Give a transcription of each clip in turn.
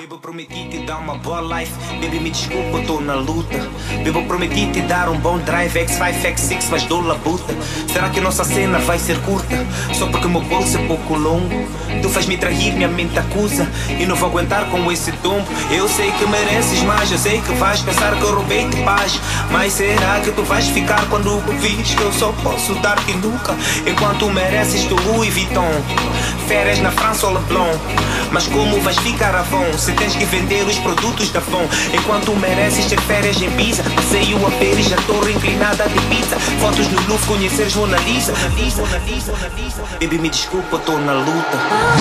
Baby, eu prometi te dar uma boa life. Baby, me desculpa, eu tô na luta. Baby, eu prometi te dar um bom drive. X5, X6, mas dou labuta. Será que a nossa cena vai ser curta? Só porque o meu bolso é pouco longo. Tu faz-me trair, minha mente acusa. E não vou aguentar com esse tombo. Eu sei que mereces mais. Eu sei que vais pensar que eu roubei-te paz. Mas será que tu vais ficar quando vires que eu só posso dar-te nunca? Enquanto mereces tu Louis Vuitton, férias na França ou Leblon. Mas como vais ficar avon se tens que vender os produtos da Avon? Enquanto mereces ter férias em Pisa, passeio a Pérez, a torre inclinada de pizza, fotos no Louvre, conheceres Mona Lisa. Baby, me desculpa, eu tô na luta.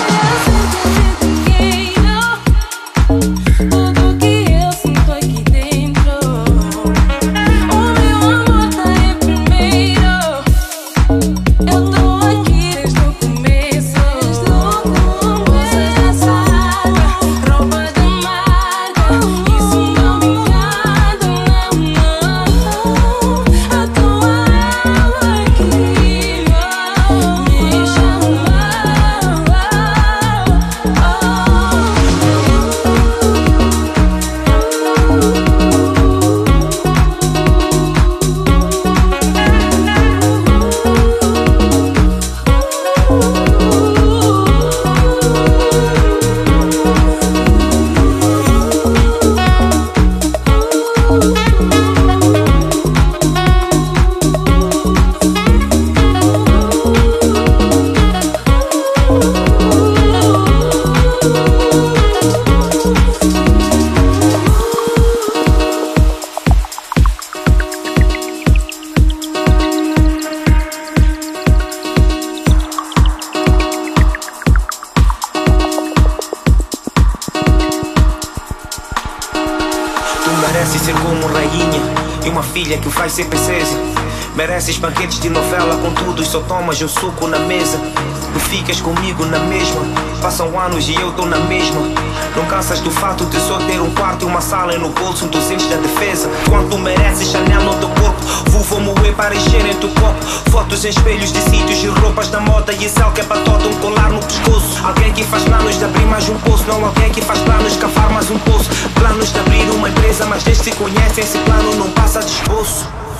Mereces ser como rainha e uma filha que vai ser princesa. Mereces banquetes de novela com tudo e só tomas o suco na mesa. Tu ficas comigo na mesma, passam anos e eu tô na mesma. Não cansas do fato de só ter um quarto e uma sala e no bolso 200 da defesa. Quanto mereces Chanel no teu corpo, vou moer para encher em teu copo. Fotos em espelhos de sítios e roupas da moda e céu que é patota, um colar no pescoço. Alguém que faz planos de abrir mais um poço, não alguém que faz planos de cavar mais um poço. Planos de abrir uma empresa, mas desde que se conhecem esse plano não passa de esboço.